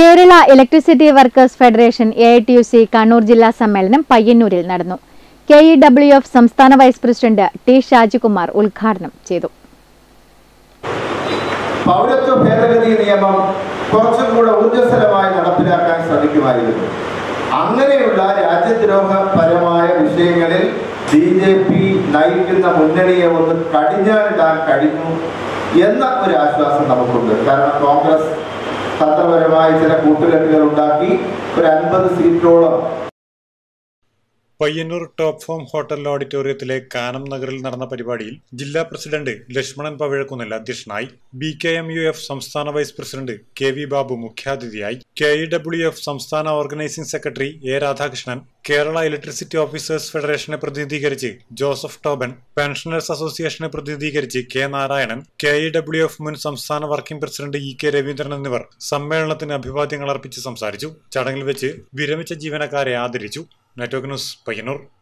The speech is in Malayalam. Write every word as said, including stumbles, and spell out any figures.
Kerala electricity workers federation A I T U C Kannur ജില്ലാ സമ്മേളനം പയ്യന്നൂരിൽ നടന്നു. കെ ഇ ഡബ്ല്യു എഫ് സംസ്ഥാന വൈസ് പ്രസിഡന്റ് ടി ഷാജികുമാർ ഉദ്ഘാടനം ചെയ്തു. പൗരത്വ ഭേദഗതി നിയമം കുറച്ചും കൂടെ ഊർജ്ജസ്വലമായി നടപ്പിലാക്കാൻ ശ്രമിക്കുമായിരുന്നു. അങ്ങനെയുള്ള രാജ്യദ്രോഹപരമായ വിഷയങ്ങളിൽ ബി ജെ പി നയിക്കുന്ന മുന്നണിയെ ഒന്ന് കടിഞ്ഞാണിടാൻ കഴിഞ്ഞു എന്ന ഒരു ആശ്വാസം നമുക്കുണ്ട്. കാരണം കോൺഗ്രസ് തന്ത്രപരമായ ചില കൂട്ടുകെട്ടുകൾ ഉണ്ടാക്കി ഒരു അൻപത് സീറ്റോളം. പയ്യന്നൂർ ടോപ്പ് ഫോം ഹോട്ടൽ ഓഡിറ്റോറിയത്തിലെ കാനം നഗറിൽ നടന്ന പരിപാടിയിൽ ജില്ലാ പ്രസിഡന്റ് ലക്ഷ്മണൻ പവിഴക്കുന്നിൽ അധ്യക്ഷനായി. B K M U F സംസ്ഥാന vice president K V Babu മുഖ്യാതിഥിയായി. കെ ഇ ഡബ്ല്യു എഫ് സംസ്ഥാന organising secretary A Radhakrishnan, Kerala electricity officers ഫെഡറേഷനെ പ്രതിനിധീകരിച്ച് ജോസഫ് ടോബൻ, പെൻഷനേഴ്സ് അസോസിയേഷനെ പ്രതിനിധീകരിച്ച് K Narayanan, K E W F മുൻ സംസ്ഥാന working president E K Raveendran എന്നിവർ സമ്മേളനത്തിന് അഭിവാദ്യങ്ങൾ അർപ്പിച്ച് സംസാരിച്ചു. ചടങ്ങിൽ വെച്ച് വിരമിച്ച ജീവനക്കാരെ ആദരിച്ചു. Network news Payyanur.